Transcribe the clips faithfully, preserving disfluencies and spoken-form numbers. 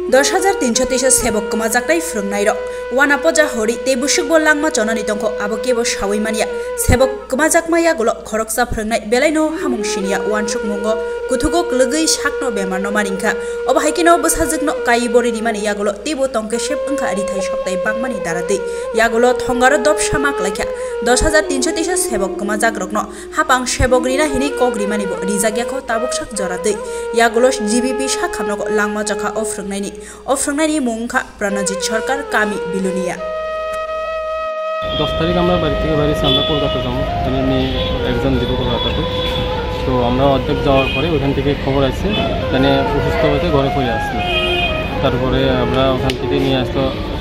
দশ হাজার তিনশো তেইশ সেবক কমা জাকলাই ফ্রংনাই রক ওয়ানা পজা হরি তে বুসুক বল লাংমা চনানি তংখ আবো কেবো সাউই মানিয়া সেবক কমা জাকমাইয়া গলো খরকসা ফ্রংনাই বেলাইনো হামুং সিনিয়া ওয়ানসুক মুঙ্গ কুথুগো লগৈ সাকনো বেমার ন মারিংখা অবাহাইকিনো বসাজকনো কাই বরি রিমানি ইয়াগলো তেবো তংকে সেব अंखा रिथाई सकताई बागमानी दाराते यागलो थंगारो दब सामाक लाइखा दस हजार तीनशो तेइश सेबक कमा जाग्रकनो हापां सेबक रिना हिनी कग्रिमानि बो रिजागियाखौ ताबुक साक जराते यागलो जीबीपी सा खामनो लांमा जखा अफ्रंनायनि अफ्रंनायनि मुंखा प्रणजित सरकार कामी बिलुनिया दस तारीख আমরা বাড়ি থেকে বাইরে আমরা কলকাতা যাব মানে মেয়ে एग्जाम দিব কলকাতাতে তো আমরা অর্ধেক যাওয়ার পরে ওখান থেকে খবর আছে মানে অসুস্থ হতে ঘরে পড়ে আসলো তারপরে আমরা ওখান থেকে নিয়ে আসতো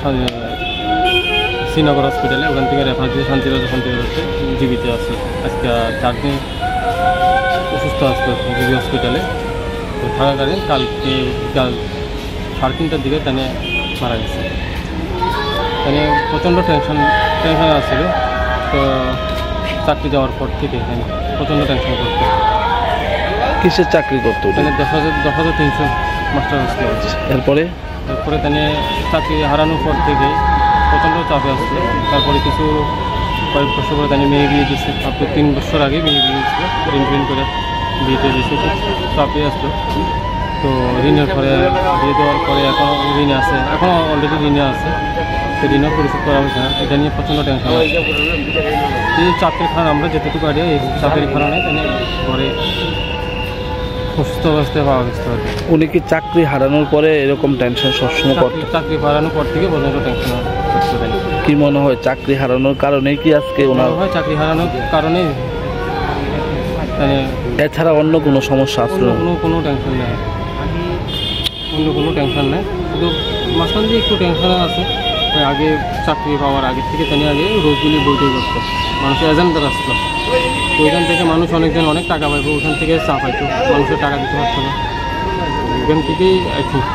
শ্রীনগর হসপিটালে ওখান থেকে রেফার দিয়ে শান্তিরোধ শান্তিরোধে জীবিতে আসলো আজকে চার দিন অসুস্থ আসলো জিবি হসপিটালে তো থাকাকালীন কালকে কাল সাড়ে তিনটার দিকে তানে মারা গেছে তানে প্রচণ্ড টেনশন টেনশনে আসছিল তো চাকরি যাওয়ার পর থেকে এখানে প্রচণ্ড টেনশন করতো কিসের চাকরি করতো তাহলে দশ হাজার দশ হাজার তিনশো মাস্টার আসলো এরপরে তারপরে তানে চাকরি হারানোর পর থেকে প্রচণ্ড চাপে আসলো তারপরে কিছু কয়েক বছর পরে তানে মেয়ে বিয়ে দিচ্ছে তারপরে তিন বছর আগে মেয়ে বিয়ে দিচ্ছিল ঋণ ঋণ করে বিয়েতে দিচ্ছে চাপে আসলো তো ঋণের পরে বিয়ে দেওয়ার পরে এখন ঋণ আছে এখনও অলরেডি ঋণে আছে তো ঋণও পরিশোধ করা হয়েছে না এটা নিয়ে প্রচণ্ড টেনশন আছে এই চাপের কারণে আমরা যেটুকু আইডিয়া এই চাপের কারণে তানে ঘরে সুস্থ অবস্থায় পাওয়া গেছে উনি কি চাকরি হারানোর পরে এরকম টেনশন সবসময় করতো চাকরি হারানোর পর থেকে পর্যন্ত টেনশন করতে কি মনে হয় চাকরি হারানোর কারণেই কি আজকে ওনার হয় চাকরি হারানোর কারণে মানে এছাড়া অন্য কোনো সমস্যা আছে কোনো কোনো টেনশন নেই অন্য কোনো টেনশন নেই শুধু মাঝখান দিয়ে একটু টেনশন আছে আগে চাকরি পাওয়ার আগে থেকে তিনি আগে রোজগুলি বইতে করতো মানুষের এজেন্টদের আসতো তো ওইখান থেকে মানুষ অনেকজন অনেক টাকা পাইতো ওখান থেকে চা পাইতো মানুষের টাকা দিতে পারতো না ওইখান থেকেই আই থিঙ্ক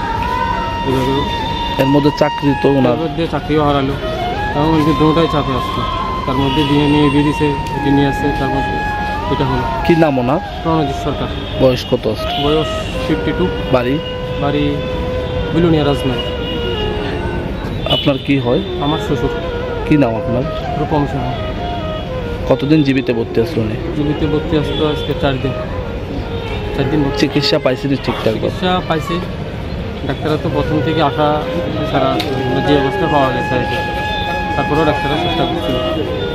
এর মধ্যে চাকরি তো ওনার মধ্যে চাকরিও হারালো এবং ওইদিকে দুটাই চাপে আসতো তার মধ্যে দিয়ে নিয়ে বিয়ে দিছে এটি নিয়ে আসছে তার মধ্যে এটা হলো কী নাম ওনার প্রণজিৎ সরকার বয়স কত বয়স ফিফটি টু বাড়ি বাড়ি বিলুনিয়া রাজমাই আপনার কি হয় আমার শ্বশুর কি নাম আপনার রূপম সাহা কতদিন জীবিতে ভর্তি আসলো উনি জীবিতে ভর্তি আসতো আজকে চার দিন চার দিন চিকিৎসা পাইছেনি ঠিকঠাক চিকিৎসা পাইছে ডাক্তাররা তো প্রথম থেকে আশা ছাড়া যে অবস্থা পাওয়া গেছে তারপরেও ডাক্তাররা চেষ্টা করছিল